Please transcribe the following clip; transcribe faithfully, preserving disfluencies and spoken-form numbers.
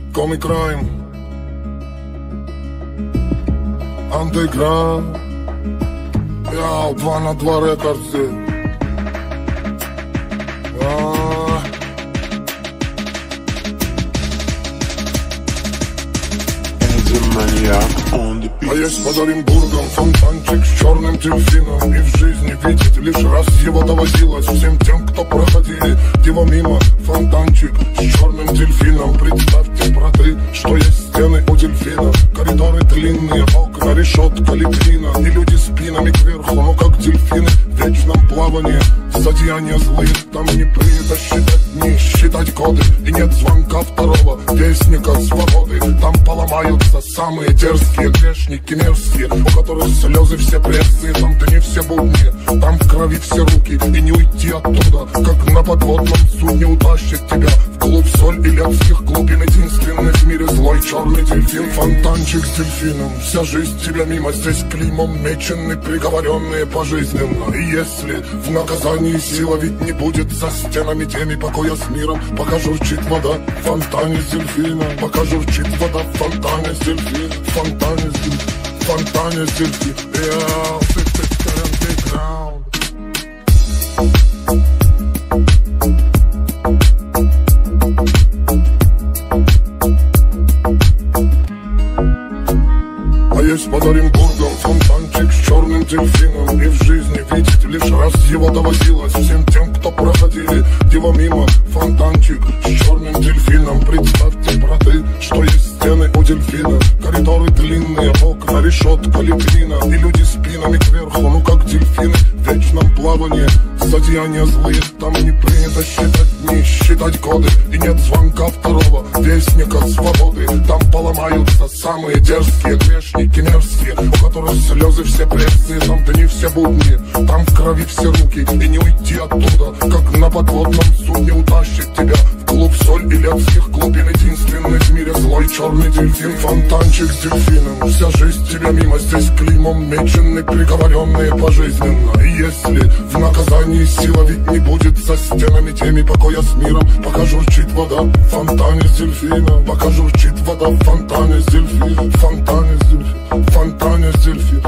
Comic Crime, Underground, я два на два рекордсы. А, а есть под Оренбургом фонтанчик с черным дельфином, и в жизни видеть лишь раз его доводилось всем тем, кто проходили его мимо. Фонтанчик с черным дельфином, представьте, браты, что есть стены у дельфина, коридоры длинные, окна, решетка, лепнина, и люди спинами кверху, ну как дельфины в вечном плавании. Зодеяния злые, там не принято считать дни, считать годы, и нет звонка второго вестника свободы. Там поломаются самые дерзкие грешники мерзкие, у которых слезы все пресные, там дни все будни, там в крови все руки, и не уйти оттуда, как на подводном судне утащит тебя в клуб соль и лепских глубин. Единственный в мире злой черный дельфин, фонтанчик с дельфином, вся жизнь тебя мимо, здесь клеймом мечены, приговоренные пожизненно. И если в наказании сила ведь не будет за стенами теми покоя с миром, пока журчит вода в фонтане с дельфином, пока журчит вода в фонтане с дельфином, в фонтане с дельфином, в фонтане с дельфином. Yeah, fifty underground. А есть под Оренбургом фонтанчик с черным дельфином, и в жизни видеть лишь раз его доводилось всем тем, кто проходили его мимо. Фонтанчик с черным дельфином, представьте, браты, что есть стены у дельфина, коридоры длинные, окна, решетка, лепнина, и люди спинами кверху, ну как дельфины в вечном плавании. Зодеяния злые, там не принято считать дни, считать годы, и нет звонка второго вестника свободы. Там поломаются самые дерзкие грешники мерзкие, у которых слезы все пресные, там дни все будни, там в крови все руки, и не уйти оттуда, как на подводном судне утащит тебя в клуб соль и лепских глубин. Единственный в мире злой черный дельфин, фонтанчик с дельфином, вся жизнь тебя мимо, здесь клеймом мечены, приговоренные пожизненно. И если в наказании сила ведь не будет за стенами теми покоя с миром, пока журчит вода в фонтане с дельфином, пока журчит вода в фонтане с дельфином, в фонтане с дельфином, в фонтане с дельфином.